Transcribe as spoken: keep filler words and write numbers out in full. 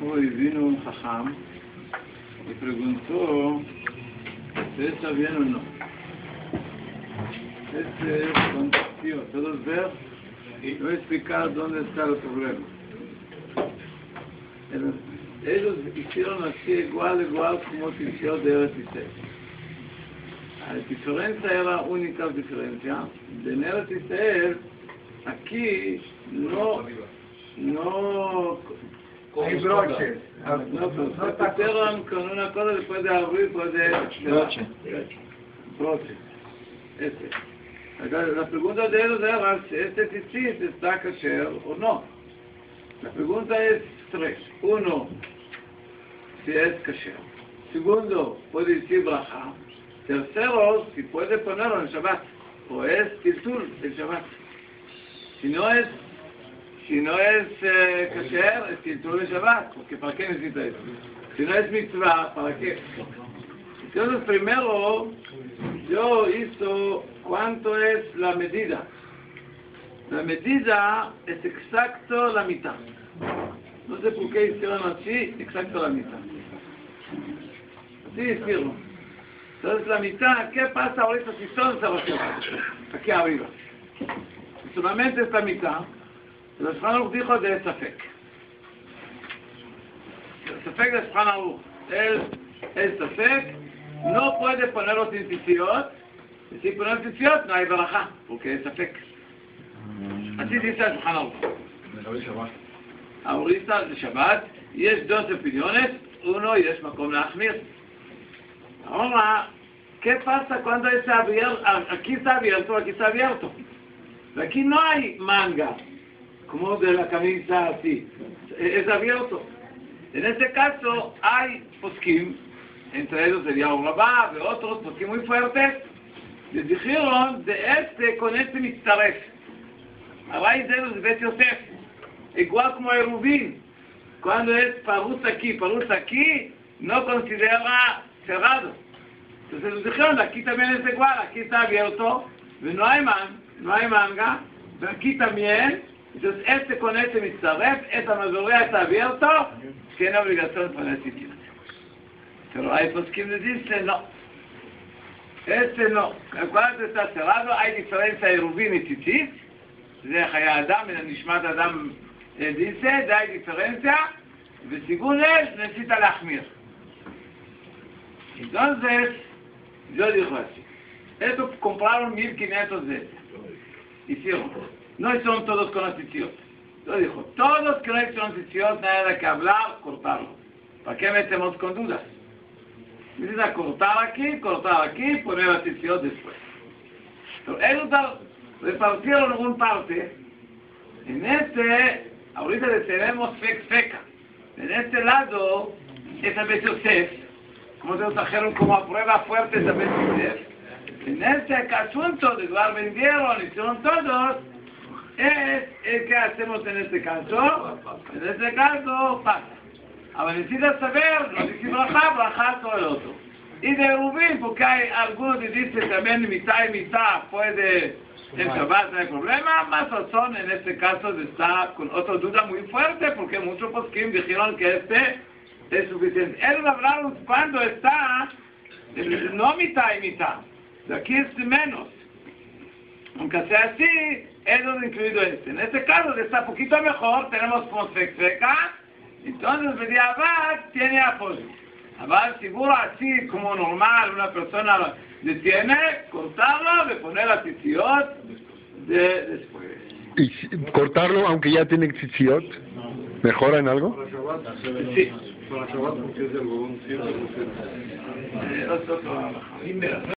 Hoy vino un jajam y preguntó si está bien o no. Este es contacto, todos ver y voy a explicar dónde está el problema. Ellos hicieron así igual, igual como se hicieron de Eretz Israel. La diferencia era la única diferencia. De Eretz Israel, aquí no, no hay broches. No, pues no pusieron con una cosa después de abrir, puede broche. Broche. Este. La pregunta de ellos era si este tzitzit está kasher o no. La pregunta es tres. Uno, si es kasher. Segundo, puede decir braja. Tercero, si puede ponerlo en Shabbat. O es tiltul en Shabbat. Si no es Si no es eh, kasher, es tiltul en Shabbat. Porque ¿para qué necesita eso? Si no es mitzvah, ¿para qué? Entonces, primero, yo hizo cuánto es la medida. La medida es exacto la mitad. No sé por qué hicieron así, exacto la mitad. Así hicieron. Entonces, la mitad, ¿qué pasa ahorita si son sabaciones? Aquí arriba. Solamente esta mitad. El Shulchan Aruch dijo de Safek. El Safek de Shulchan Aruch. El, el Safek no puede poner los tzitzit. Y si poner tzitzit, no hay barajá, porque es Safek. Así dice el Shulchan Aruch. Ahorita de Shabbat, y es dos opiniones. Uno, y es makom להחמיר. Ahora, ¿qué pasa cuando está abierto? Aquí está abierto, aquí está abierto. Aquí no hay manga, como de la camisa así. Es abierto. En este caso, hay poskim, entre ellos el Yahu Rabá, de otros poskim muy fuertes, les dijeron de este con este mitzaref. A raíz de ellos de Bet Yosef, igual como el Rubín, cuando es parus aquí, parus aquí, no considera cerrado. Entonces les dijeron, aquí también es igual, aquí está abierto, no hay man, no hay manga, pero aquí también. Entonces este con este mitzaref, esta mayoría está abierto, tiene obligación de poner tzitzit. Pero hay pues quien les dice no. Este no. Cuando está cerrado, hay diferencia de Rubín y tzitzit. זה חיי אדם, מן הנשמת אדם dice, hay diferencia, y según él, necesita להחמיר. Entonces, yo digo así, esto compraron mil quinientos veces. Hicieron. No son todos con los tzitzit. Yo digo, todos creen que son tzitzit, nada que hablar, cortarlo. ¿Para qué metemos con dudas? Necesita cortar aquí, cortar aquí, poner los tzitzit después. Pero ellos repartieron un parte. En este, ahorita le tenemos fec feca. En este lado, esa Bet Yosef, como se trajeron como a prueba fuerte esa Bet Yosef. En este asunto de lugar vendieron, hicieron todos, es el que hacemos en este caso. En este caso, pasa. Ahora necesitas saber, no dice brajá, brajá todo el otro. Y de Rubín, porque hay algunos que dicen también mitad y mitad puede... En Shabbat no hay problema, más razón en este caso está con otra duda muy fuerte, porque muchos poskim dijeron que este es suficiente. Ellos hablaron cuando está, no mitad y mitad, de aquí es menos. Aunque sea así, ellos incluido este. En este caso está un poquito mejor, tenemos como seca, entonces Bediavad tiene apoyo. Aval seguro así como normal una persona le tiene, cortarlo, le poner la tzitzit de después. ¿Y si, cortarlo aunque ya tiene tzitzit? ¿Mejora en algo? Sí. Para Shabbat porque es el algodón, sí, Eh,